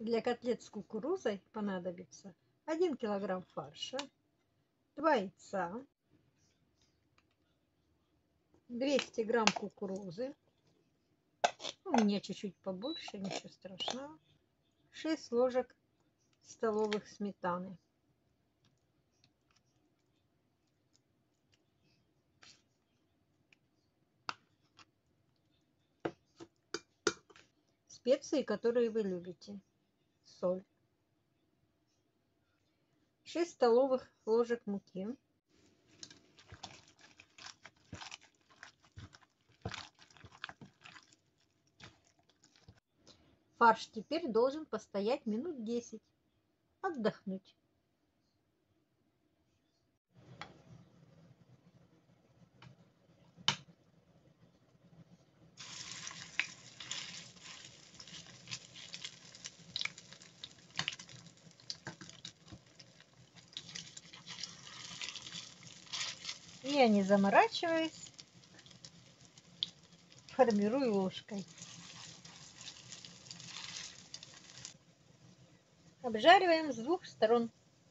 Для котлет с кукурузой понадобится 1 килограмм фарша, 2 яйца, 200 грамм кукурузы, у меня чуть-чуть побольше, ничего страшного, 6 ложек столовых сметаны. Специи, которые вы любите. Соль. 6 столовых ложек муки. Фарш теперь должен постоять минут 10. Отдохнуть. Я не заморачиваюсь, формирую ложкой. Обжариваем с 2 сторон.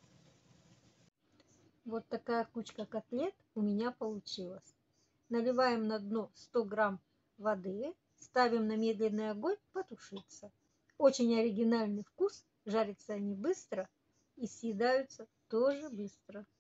Вот такая кучка котлет у меня получилась. Наливаем на дно 100 грамм воды, ставим на медленный огонь потушиться. Очень оригинальный вкус, жарятся они быстро и съедаются тоже быстро.